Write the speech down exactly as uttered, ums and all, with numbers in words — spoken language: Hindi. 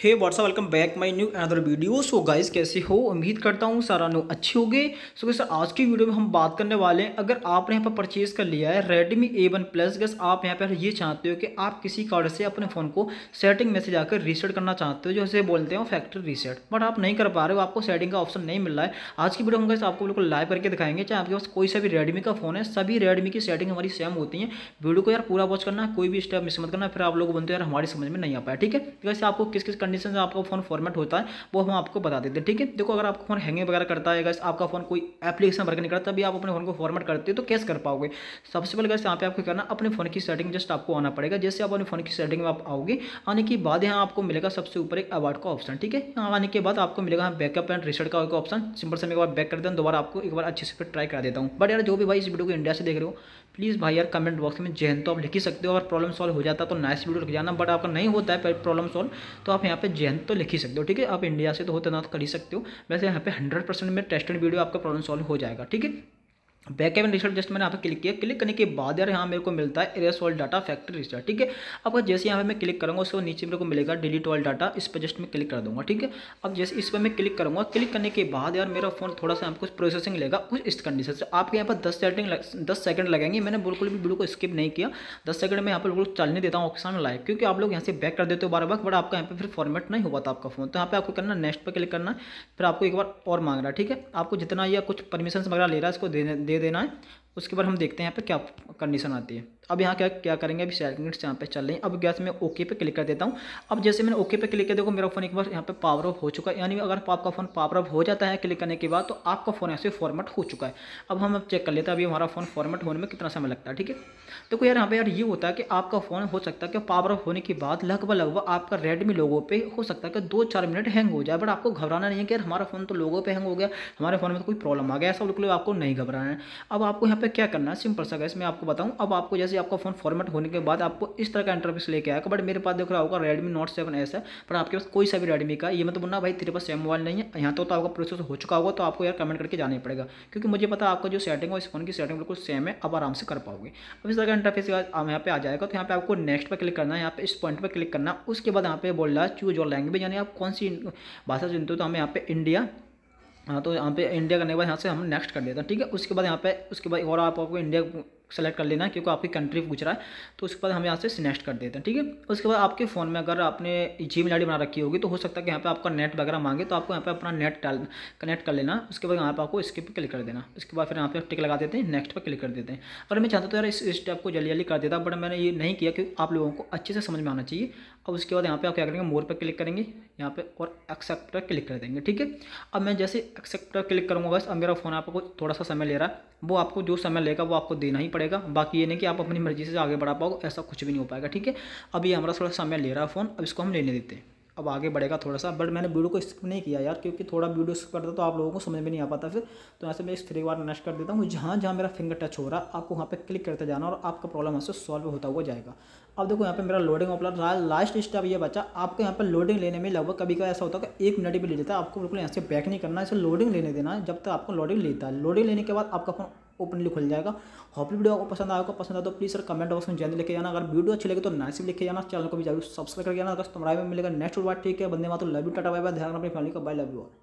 Hey what's up welcome back my new another video. So guys कैसे हो, उम्मीद करता हूँ सारा न्यू अच्छी हो गई। सो गाइस आज की वीडियो में हम बात करने वाले हैं, अगर आपने यहाँ पर परचेज कर लिया है Redmi A one plus, guys आप यहाँ पर ये चाहते हो कि आप किसी कार्ड से अपने फ़ोन को सेटिंग में से जाकर रीसेट करना चाहते हो, जैसे बोलते हो फैक्ट्री रीसेट, बट आप नहीं कर पा रहे हो, आपको सेटिंग का ऑप्शन नहीं मिल रहा है। आज की वीडियो हम गैस आपको बिल्कुल लाइव करके दिखाएंगे। चाहे आपके पास कोई सा भी रेडमी का फोन है, सभी रेडमी की सेटिंग हमारी सेम होती है। वीडियो को यार पूरा वॉच करना, कोई भी स्टेप मिस मत करना, फिर आप लोग बोलते हो यार हमारी समझ में नहीं आ पाया। ठीक है, वैसे आपको किस किस कंडीशन से आपका फोन फॉर्मेट होता है वो हम आपको बता देते हैं। ठीक है, देखो अगर आपका फोन हैंगिंग वगैरह करता है, अगर आपका फोन कोई एप्लीकेशन वर्क नहीं करता, तभी आप अपने फोन को फॉर्मेट करते हो तो कैसे कर पाओगे। सबसे पहले यहाँ पे आपको करना, अपने फोन की सेटिंग जस्ट आपको आना पड़ेगा। जैसे आप अपने फोन की सेटिंग में आप आओगे, आने के बाद यहाँ आपको मिलेगा सबसे ऊपर एक अवार्ड का ऑप्शन। ठीक है, यहाँ आने के बाद आपको मिलेगा बैकअप एंड रीसेट का ऑप्शन। सिंपल से मैं एक बार बैक कर देता हूँ, दोबारा आपको एक बार अच्छे से फिर ट्राई करा देता हूँ। बट यार जो भी भाई इस वीडियो को इंडिया से देख रहे हो, प्लीज़ भाई यार कमेंट बॉक्स में जय हिंद तो आप लिख ही सकते हो। अगर प्रॉब्लम सॉल्व हो जाता तो नाइस वीडियो लिख जाना, बट आपका नहीं होता है प्रॉब्लम सॉल्व तो आप यहाँ पे जय हिंद तो लिख ही सकते हो। ठीक है, आप इंडिया से तो होता ना तो कर ही सकते हो। वैसे यहाँ पे हंड्रेड परसेंट में टेस्टेड वीडियो आपका प्रॉब्लम सॉल्व हो जाएगा। ठीक है, बैकअप एंड रिसेट जस्ट मैंने यहाँ पे क्लिक किया। क्लिक करने के बाद यार यहाँ मेरे को मिलता है erase all data factory reset. ठीक है, अब जैसे यहाँ पे मैं क्लिक करूँगा उसके नीचे मेरे को मिलेगा डिलीट ऑल डाटा, इस पर जस्ट मैं क्लिक कर दूंगा। ठीक है, अब जैसे इस पर मैं क्लिक करूँगा, क्लिक करने के बाद यार मेरा फोन थोड़ा सा आपको प्रोसेसिंग लेगा कुछ इस कंडीशन से। आपके यहाँ पर दस सेटिंग दस सेकंड लगेंगे। मैंने बिल्कुल भी वीडियो को स्किप नहीं किया, दस सेकंड में यहाँ पर बिल्कुल चलने देता हूँ ऑप्शन लाइव, क्योंकि आप लोग यहाँ से बैक कर देते हो बार बार, बट आपका यहाँ पे फिर फॉर्मेट नहीं हुआ था आपका फोन। तो यहाँ पे आपको करना नेक्स्ट पर क्लिक करना, फिर आपको एक बार और मांग रहा है। ठीक है, आपको जितना या कुछ परमिशन वगैरह ले रहा है इसको दे देना है। उसके बाद हम देखते हैं यहाँ पे क्या कंडीशन आती है। अब यहाँ क्या क्या करेंगे, अभी सेटिंग्स यहाँ पे चल रही हैं। अब गैस मैं ओके पे क्लिक कर देता हूँ। अब जैसे मैंने ओके पे क्लिक कर, देखो मेरा फोन एक बार यहाँ पे पावर ऑफ हो चुका है। यानी अगर आपका फोन पावर ऑफ हो जाता है क्लिक करने के बाद, तो आपका फोन ऐसे फॉर्मेट हो चुका है। अब हम अब चेक कर लेते हैं अभी हमारा फोन फॉर्मेट होने में कितना समय लगता है। ठीक है, देखो यार यहाँ पे यार ये होता है कि आपका फोन हो सकता है कि पावर ऑफ होने के बाद लगभग लगभग आपका रेडमी लोगो पे हो सकता है कि दो चार मिनट हैंग हो जाए, बट आपको घबराना नहीं है कि यार हमारा फोन तो लोगो पे हैंग हो गया, हमारे फोन में तो कोई प्रॉब्लम आ गया, ऐसा बिल्कुल आपको नहीं घबराना है। अब आपको यहाँ पे क्या करना है, सिंपल सा गैस मैं आपको बताऊं। अब आपको जैसे आपका फोन फॉर्मेट होने के बाद आपको इस तरह का इंटरफेस लेके आएगा, बट मेरे पास देख रहा होगा रेडमी नोट सेवन एस है, पर आपके पास कोई सा भी रेडमी का, ये मतलब बोलना भाई तेरे पास सेम मोबाइल नहीं है, यहाँ तो, तो आपका प्रोसेस हो चुका होगा, तो आपको यार कमेंट करके जाना ही पड़ेगा, क्योंकि मुझे पता है आपका जो सेटिंग है इस फोन की सेटिंग बिल्कुल सेम है, अब आराम से कर पाओगे। अब इस तरह का इंटरफेस यहाँ पे आ जाएगा, तो यहाँ पे आपको नेक्स्ट पर क्लिक करना है, यहाँ पे इस पॉइंट पर क्लिक करना। उसके बाद यहाँ पे बोल रहा है चूज योर लैंग्वेज, यानी आप कौन सी भाषा चुनते हो, तो हमें यहाँ पे इंडिया, हाँ तो यहाँ पे इंडिया करने के बाद यहाँ से हम नेक्स्ट कर देते हैं। ठीक है, उसके बाद यहाँ पे उसके बाद और आप आपको इंडिया सेलेक्ट कर लेना है, क्योंकि आपकी कंट्री पूछ रहा है, तो उसके बाद हम यहाँ से नेक्स्ट कर देते हैं। ठीक है, उसके बाद आपके फ़ोन में अगर आपने जीमेल आईडी बना रखी होगी, तो हो सकता है कि यहाँ पे आपका नेट वगैरह मांगे, तो आपको यहाँ पे अपना नेट डाल कनेक्ट कर लेना। उसके बाद यहाँ पे आपको स्किप पे क्लिक कर देना। उसके बाद फिर यहाँ पे टिक लगा देते हैं, नेक्स्ट पर क्लिक कर देते हैं। अगर मैं चाहता तो यार इस स्टेप को जल्दी जल्दी कर देता, बट मैंने ये नहीं किया क्योंकि आप लोगों को अच्छे से समझ में आना चाहिए। अब उसके बाद यहाँ पे आप क्या करेंगे, मोर पर क्लिक करेंगे यहाँ पे और एक्सेप्ट पर क्लिक कर देंगे। ठीक है, अब मैं जैसे एक्सेप्ट पर क्लिक करूँगा, बस अब मेरा फ़ोन आपको थोड़ा सा समय ले रहा है, वो आपको जो समय लेगा वो आपको देना ही पड़ेगा। बाकी ये नहीं कि आप अपनी मर्जी से आगे बढ़ा पाओ, ऐसा कुछ भी नहीं हो पाएगा। ठीक है, अब ये हमारा थोड़ा समय ले रहा है फ़ोन, अब इसको हम लेने देते हैं। अब आगे बढ़ेगा थोड़ा सा, बट मैंने वीडियो को स्किप नहीं किया यार, क्योंकि थोड़ा वीडियो स्किप करता तो आप लोगों को समझ में नहीं आ पाता फिर, तो यहाँ से मैं इस थ्री बार नेक्स्ट कर देता हूँ। जहाँ जहाँ मेरा फिंगर टच हो रहा है आपको वहाँ पे क्लिक करते जाना, और आपका प्रॉब्लम यहाँ से सॉल्व होता हुआ जाएगा। अब देखो यहाँ पे मेरा लोडिंग ओपलर रहा, लास्ट स्टेप ये बचा। आपको यहाँ पर लोडिंग लेने में लगभग कभी का ऐसा होता है कि एक मिनट भी ले लेता है, आपको बिल्कुल यहाँ से बैक नहीं करना है, इसे लोडिंग लेने देना है जब तक आपको लोडिंग लेता है। लोडिंग लेने के बाद आपका फोन ओपनली खुल जाएगा। होपफुली वीडियो आपको पसंद आएगा, पसंद आए तो प्लीज़ सर कमेंट बॉक्स में जल्दी लिखे जाना। अगर वीडियो अच्छी लगे तो नाइस भी लिखे जाना, चैनल को भी जरूर सब्सक्राइब कर जाना। अगर तुम्हारा में मिलेगा नेक्स्ट बात। ठीक है, बंदे मातरम, love you, tata bye bye, ध्यान रखना अपनी फैमिली का, बाय, लव यू।